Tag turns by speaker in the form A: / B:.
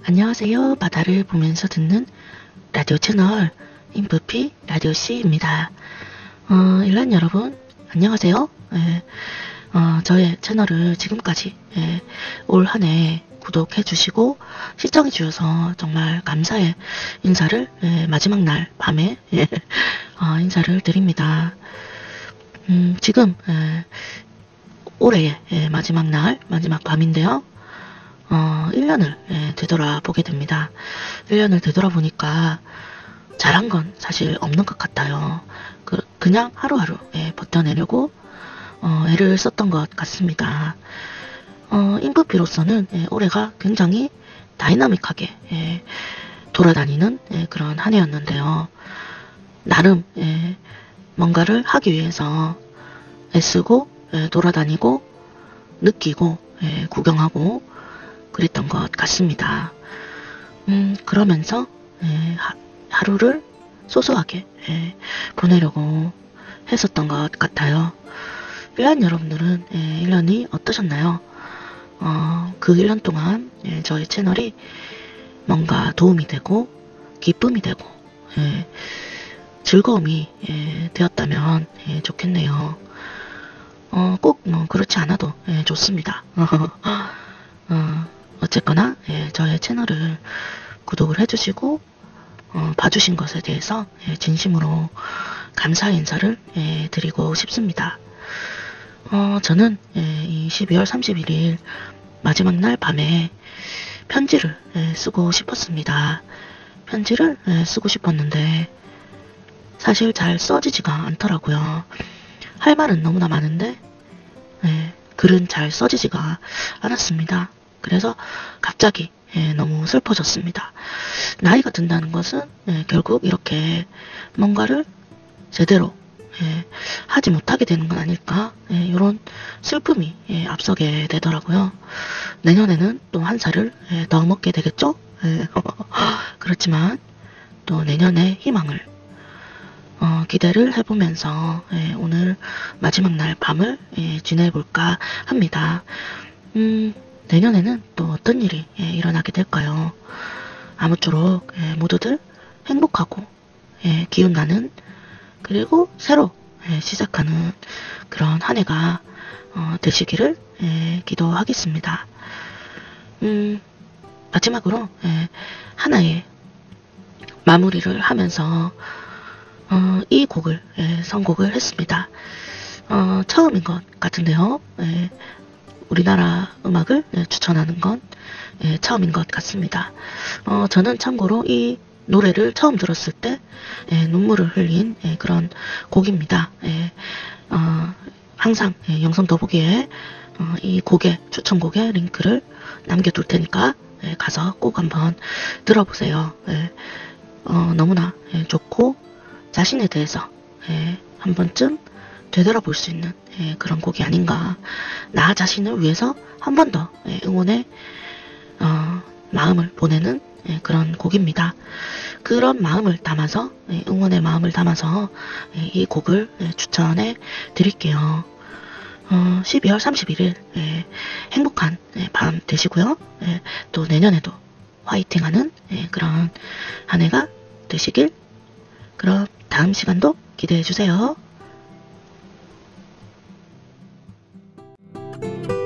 A: 안녕하세요. 바다를 보면서 듣는 라디오 채널 인프피 라디오 C입니다. 일란 여러분 안녕하세요. 저의 채널을 지금까지 올 한 해 구독해 주시고 시청해 주셔서 정말 감사의 인사를 마지막 날 밤에 인사를 드립니다. 지금 올해의 마지막 날 마지막 밤인데요. 1년을 되돌아보게 됩니다. 1년을 되돌아보니까 잘한 건 사실 없는 것 같아요. 그냥 하루하루 버텨내려고 애를 썼던 것 같습니다. 인프피로서는 올해가 굉장히 다이나믹하게 돌아다니는 그런 한 해였는데요. 나름 뭔가를 하기 위해서 애쓰고 돌아다니고 느끼고 구경하고 그랬던 것 같습니다. 그러면서 하루를 소소하게 보내려고 했었던 것 같아요. 1년 여러분들은 1년이 어떠셨나요? 그 1년 동안 저희 채널이 뭔가 도움이 되고 기쁨이 되고 즐거움이 되었다면 좋겠네요. 꼭 그렇지 않아도 좋습니다. 어쨌거나 저의 채널을 구독을 해주시고 봐주신 것에 대해서 진심으로 감사의 인사를 드리고 싶습니다. 저는 이 12월 31일 마지막 날 밤에 편지를 쓰고 싶었습니다. 편지를 쓰고 싶었는데 사실 잘 써지지가 않더라고요. 할 말은 너무나 많은데 글은 잘 써지지가 않았습니다. 그래서 갑자기 너무 슬퍼졌습니다. 나이가 든다는 것은 결국 이렇게 뭔가를 제대로 하지 못하게 되는 건 아닐까, 이런 슬픔이 앞서게 되더라고요. 내년에는 또 한 살을 더 먹게 되겠죠? 그렇지만 또 내년의 희망을 기대를 해보면서 오늘 마지막 날 밤을 지내볼까 합니다. 내년에는 또 어떤 일이 일어나게 될까요? 아무쪼록 모두들 행복하고 기운나는, 그리고 새로 시작하는 그런 한 해가 되시기를 기도하겠습니다. 마지막으로 하나의 마무리를 하면서 이 곡을 선곡을 했습니다. 처음인 것 같은데요. 우리나라 음악을 추천하는 건 처음인 것 같습니다. 저는 참고로 이 노래를 처음 들었을 때 눈물을 흘린 그런 곡입니다. 항상 영상 더보기에 이 곡의 추천곡의 링크를 남겨둘 테니까 가서 꼭 한번 들어보세요. 너무나 좋고 자신에 대해서 한 번쯤 되돌아볼 수 있는 그런 곡이 아닌가. 나 자신을 위해서 한 번 더 응원의 마음을 보내는 그런 곡입니다. 그런 마음을 담아서, 응원의 마음을 담아서 이 곡을 추천해 드릴게요. 12월 31일 행복한 밤 되시고요. 또 내년에도 화이팅하는 그런 한 해가 되시길. 그럼 다음 시간도 기대해 주세요.